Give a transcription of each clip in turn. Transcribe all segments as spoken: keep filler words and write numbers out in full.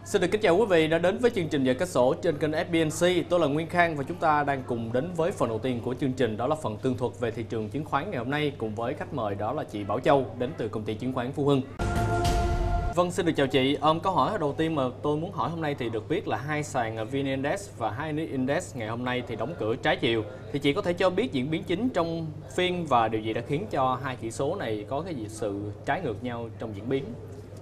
Xin được kính chào quý vị đã đến với chương trình Giờ Kết Sổ trên kênh ép bê en xê. Tôi là Nguyên Khang và chúng ta đang cùng đến với phần đầu tiên của chương trình, đó là phần tường thuật về thị trường chứng khoán ngày hôm nay cùng với khách mời đó là chị Bảo Châu đến từ công ty chứng khoán Phú Hưng. Vâng, xin được chào chị. Um, câu hỏi đầu tiên mà tôi muốn hỏi hôm nay thì được biết là hai sàn vê en Index và hai ích Index ngày hôm nay thì đóng cửa trái chiều. Thì chị có thể cho biết diễn biến chính trong phiên và điều gì đã khiến cho hai chỉ số này có cái gì sự trái ngược nhau trong diễn biến?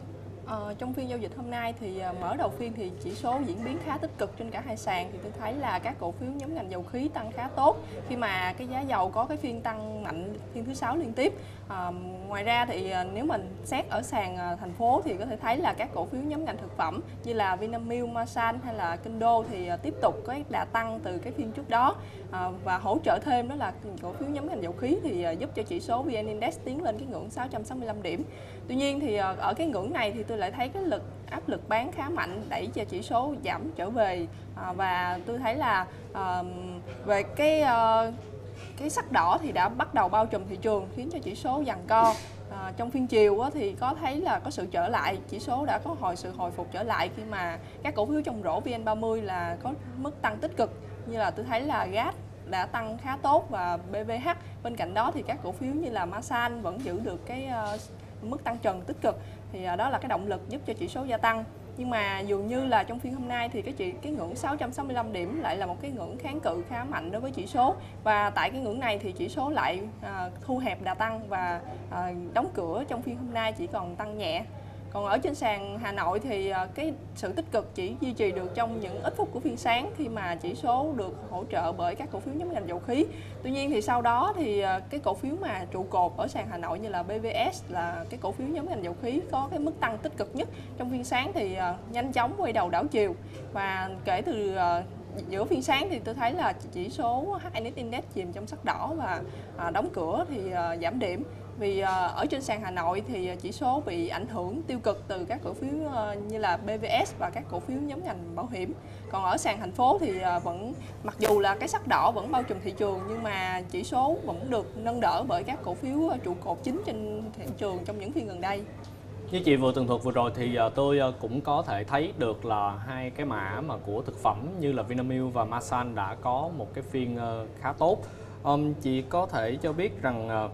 Ờ, trong phiên giao dịch hôm nay thì mở đầu phiên thì chỉ số diễn biến khá tích cực trên cả hai sàn, thì tôi thấy là các cổ phiếu nhóm ngành dầu khí tăng khá tốt khi mà cái giá dầu có cái phiên tăng mạnh phiên thứ sáu liên tiếp. À, ngoài ra thì nếu mình xét ở sàn thành phố thì có thể thấy là các cổ phiếu nhóm ngành thực phẩm như là Vinamilk, Masan hay là Kinh Đô thì tiếp tục có đà tăng từ cái phiên trước đó, à, và hỗ trợ thêm đó là cổ phiếu nhóm ngành dầu khí thì giúp cho chỉ số vê en Index tiến lên cái ngưỡng sáu trăm sáu mươi lăm điểm. Tuy nhiên thì ở cái ngưỡng này thì tôi lại thấy cái lực áp lực bán khá mạnh đẩy cho chỉ số giảm trở về, à, và tôi thấy là à, về cái à, cái sắc đỏ thì đã bắt đầu bao trùm thị trường khiến cho chỉ số giằng co. À, trong phiên chiều á, thì có thấy là có sự trở lại, chỉ số đã có hồi sự hồi phục trở lại khi mà các cổ phiếu trong rổ vê en ba mươi là có mức tăng tích cực, như là tôi thấy là gas đã tăng khá tốt và bê vê hát. Bên cạnh đó thì các cổ phiếu như là Masan vẫn giữ được cái uh, mức tăng trần tích cực, thì uh, đó là cái động lực giúp cho chỉ số gia tăng. Nhưng mà dường như là trong phiên hôm nay thì cái chỉ cái ngưỡng sáu trăm sáu mươi lăm điểm lại là một cái ngưỡng kháng cự khá mạnh đối với chỉ số, và tại cái ngưỡng này thì chỉ số lại uh, thu hẹp đà tăng và uh, đóng cửa trong phiên hôm nay chỉ còn tăng nhẹ. Còn ở trên sàn Hà Nội thì cái sự tích cực chỉ duy trì được trong những ít phút của phiên sáng khi mà chỉ số được hỗ trợ bởi các cổ phiếu nhóm ngành dầu khí. Tuy nhiên thì sau đó thì cái cổ phiếu mà trụ cột ở sàn Hà Nội như là bê vê ét là cái cổ phiếu nhóm ngành dầu khí có cái mức tăng tích cực nhất trong phiên sáng thì nhanh chóng quay đầu đảo chiều, và kể từ giữa phiên sáng thì tôi thấy là chỉ số hát en ích Index chìm trong sắc đỏ và đóng cửa thì giảm điểm. Vì ở trên sàn Hà Nội thì chỉ số bị ảnh hưởng tiêu cực từ các cổ phiếu như là bê vê ét và các cổ phiếu nhóm ngành bảo hiểm. Còn ở sàn thành phố thì vẫn, mặc dù là cái sắc đỏ vẫn bao trùm thị trường, nhưng mà chỉ số vẫn được nâng đỡ bởi các cổ phiếu trụ cột chính trên thị trường trong những phiên gần đây. Như chị vừa tường thuật vừa rồi thì tôi cũng có thể thấy được là hai cái mã mà của thực phẩm như là Vinamilk và Masan đã có một cái phiên khá tốt. Um, chị có thể cho biết rằng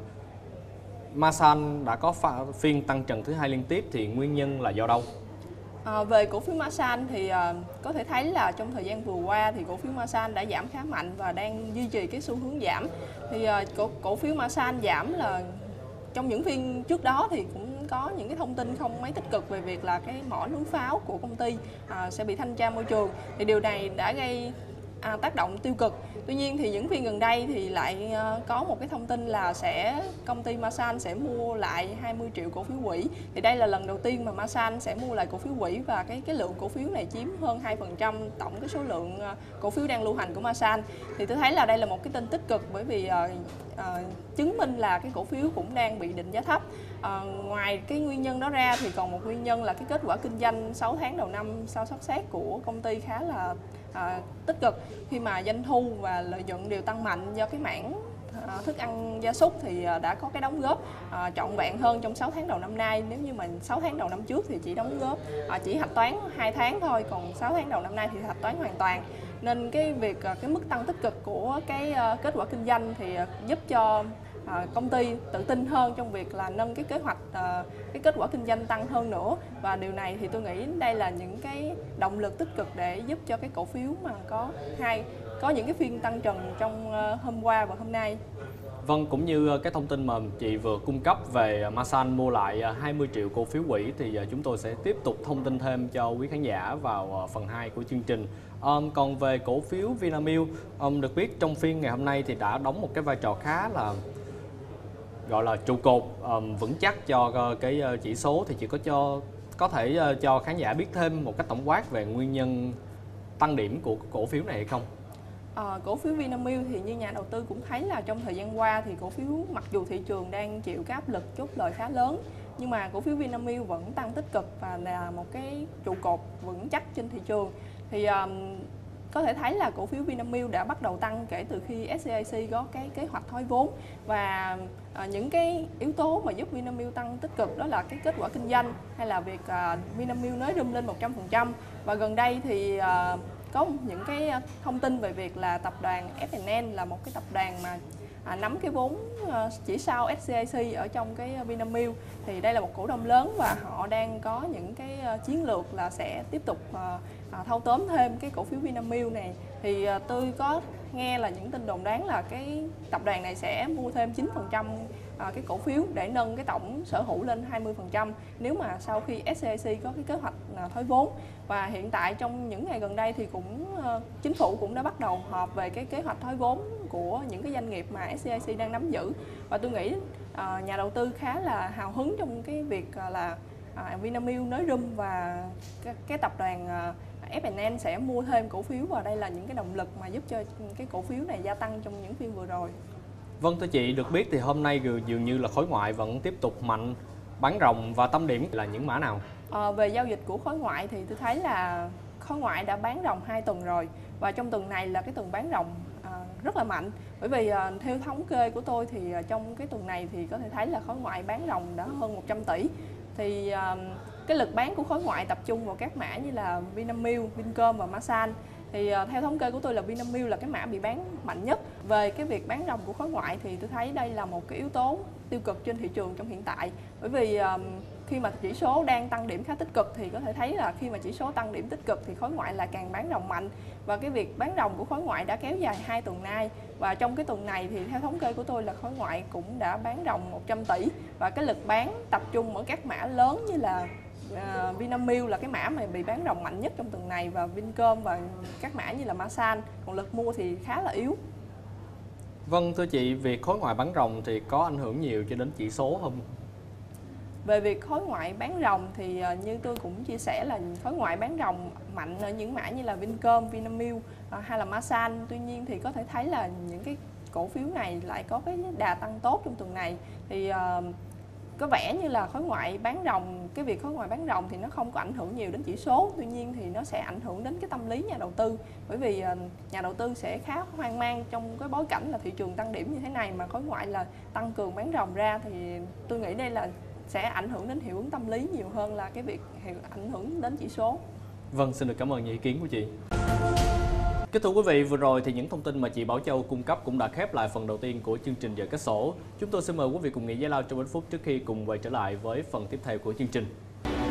Masan đã có phiên tăng trần thứ hai liên tiếp thì nguyên nhân là do đâu? À, về cổ phiếu Masan thì uh, có thể thấy là trong thời gian vừa qua thì cổ phiếu Masan đã giảm khá mạnh và đang duy trì cái xu hướng giảm. Thì uh, cổ, cổ phiếu Masan giảm là trong những phiên trước đó thì cũng có những cái thông tin không mấy tích cực về việc là cái mỏ núi pháo của công ty uh, sẽ bị thanh tra môi trường. Thì điều này đã gây À, tác động tiêu cực. Tuy nhiên thì những phiên gần đây thì lại uh, có một cái thông tin là sẽ công ty Masan sẽ mua lại hai mươi triệu cổ phiếu quỹ. Thì đây là lần đầu tiên mà Masan sẽ mua lại cổ phiếu quỹ, và cái cái lượng cổ phiếu này chiếm hơn hai phần trăm tổng cái số lượng uh, cổ phiếu đang lưu hành của Masan. Thì tôi thấy là đây là một cái tin tích cực, bởi vì uh, uh, chứng minh là cái cổ phiếu cũng đang bị định giá thấp. Uh, ngoài cái nguyên nhân đó ra thì còn một nguyên nhân là cái kết quả kinh doanh sáu tháng đầu năm sau sắp xếp của công ty khá là À, tích cực, khi mà doanh thu và lợi nhuận đều tăng mạnh do cái mảng à, thức ăn gia súc thì à, đã có cái đóng góp à, trọn vẹn hơn trong sáu tháng đầu năm nay. Nếu như mình sáu tháng đầu năm trước thì chỉ đóng góp à, chỉ hạch toán hai tháng thôi, còn sáu tháng đầu năm nay thì hạch toán hoàn toàn. Nên cái việc à, cái mức tăng tích cực của cái à, kết quả kinh doanh thì à, giúp cho À, công ty tự tin hơn trong việc là nâng cái kế hoạch, à, cái kết quả kinh doanh tăng hơn nữa, và điều này thì tôi nghĩ đây là những cái động lực tích cực để giúp cho cái cổ phiếu mà có hai có những cái phiên tăng trần trong uh, hôm qua và hôm nay. Vâng, cũng như cái thông tin mà chị vừa cung cấp về Masan mua lại hai mươi triệu cổ phiếu quỹ thì chúng tôi sẽ tiếp tục thông tin thêm cho quý khán giả vào phần hai của chương trình. Um, còn về cổ phiếu Vinamilk, um, được biết trong phiên ngày hôm nay thì đã đóng một cái vai trò khá là gọi là trụ cột um, vững chắc cho uh, cái uh, chỉ số, thì chị có cho có thể uh, cho khán giả biết thêm một cách tổng quát về nguyên nhân tăng điểm của cổ phiếu này hay không? À, cổ phiếu Vinamilk thì như nhà đầu tư cũng thấy là trong thời gian qua thì cổ phiếu, mặc dù thị trường đang chịu cái áp lực chốt lời khá lớn, nhưng mà cổ phiếu Vinamilk vẫn tăng tích cực và là một cái trụ cột vững chắc trên thị trường. Thì um, có thể thấy là cổ phiếu Vinamilk đã bắt đầu tăng kể từ khi ét xê i xê có cái kế hoạch thoái vốn, và à, những cái yếu tố mà giúp Vinamilk tăng tích cực đó là cái kết quả kinh doanh hay là việc à, Vinamilk nới room lên một trăm phần trăm. Và gần đây thì à, có những cái thông tin về việc là tập đoàn ép and en là một cái tập đoàn mà à, nắm cái vốn à, chỉ sau ét xê i xê ở trong cái Vinamilk, thì đây là một cổ đông lớn và họ đang có những cái à, chiến lược là sẽ tiếp tục à, à, thâu tóm thêm cái cổ phiếu Vinamilk này. Thì à, tôi có nghe là những tin đồn đoán là cái tập đoàn này sẽ mua thêm chín phần trăm à, cái cổ phiếu để nâng cái tổng sở hữu lên hai mươi phần trăm nếu mà sau khi ét xê i xê có cái kế hoạch à, thoái vốn. Và hiện tại trong những ngày gần đây thì cũng uh, chính phủ cũng đã bắt đầu họp về cái kế hoạch thoái vốn của những cái doanh nghiệp mà ét xê i xê đang nắm giữ, và tôi nghĩ uh, nhà đầu tư khá là hào hứng trong cái việc uh, là uh, Vinamilk nới room và cái, cái tập đoàn uh, ép and en sẽ mua thêm cổ phiếu, và đây là những cái động lực mà giúp cho cái cổ phiếu này gia tăng trong những phiên vừa rồi. Vâng, thưa chị, được biết thì hôm nay dường như là khối ngoại vẫn tiếp tục mạnh bán ròng, và tâm điểm là những mã nào? À, về giao dịch của khối ngoại thì tôi thấy là khối ngoại đã bán ròng hai tuần rồi, và trong tuần này là cái tuần bán ròng à, rất là mạnh, bởi vì à, theo thống kê của tôi thì à, trong cái tuần này thì có thể thấy là khối ngoại bán ròng đã hơn một trăm tỷ. Thì à, cái lực bán của khối ngoại tập trung vào các mã như là Vinamilk, Vincom và Masan. Thì uh, theo thống kê của tôi là Vinamilk là cái mã bị bán mạnh nhất. Về cái việc bán ròng của khối ngoại thì tôi thấy đây là một cái yếu tố tiêu cực trên thị trường trong hiện tại, bởi vì uh, khi mà chỉ số đang tăng điểm khá tích cực thì có thể thấy là khi mà chỉ số tăng điểm tích cực thì khối ngoại là càng bán ròng mạnh, và cái việc bán ròng của khối ngoại đã kéo dài hai tuần nay, và trong cái tuần này thì theo thống kê của tôi là khối ngoại cũng đã bán ròng một trăm tỷ, và cái lực bán tập trung ở các mã lớn như là Uh, Vinamilk là cái mã mà bị bán ròng mạnh nhất trong tuần này, và Vincom và các mã như là Masan, còn lực mua thì khá là yếu. Vâng, thưa chị, việc khối ngoại bán ròng thì có ảnh hưởng nhiều cho đến chỉ số không? Về việc khối ngoại bán ròng thì uh, như tôi cũng chia sẻ là khối ngoại bán ròng mạnh ở những mã như là Vincom, Vinamilk uh, hay là Masan. Tuy nhiên thì có thể thấy là những cái cổ phiếu này lại có cái đà tăng tốt trong tuần này. Thì uh, có vẻ như là khối ngoại bán ròng, cái việc khối ngoại bán ròng thì nó không có ảnh hưởng nhiều đến chỉ số, tuy nhiên thì nó sẽ ảnh hưởng đến cái tâm lý nhà đầu tư, bởi vì nhà đầu tư sẽ khá hoang mang trong cái bối cảnh là thị trường tăng điểm như thế này mà khối ngoại là tăng cường bán ròng ra, thì tôi nghĩ đây là sẽ ảnh hưởng đến hiệu ứng tâm lý nhiều hơn là cái việc ảnh hưởng đến chỉ số. Vâng, xin được cảm ơn những ý kiến của chị. Kính thưa quý vị, vừa rồi thì những thông tin mà chị Bảo Châu cung cấp cũng đã khép lại phần đầu tiên của chương trình Giờ Kết Sổ. Chúng tôi xin mời quý vị cùng nghỉ giải lao trong ít phút trước khi cùng quay trở lại với phần tiếp theo của chương trình.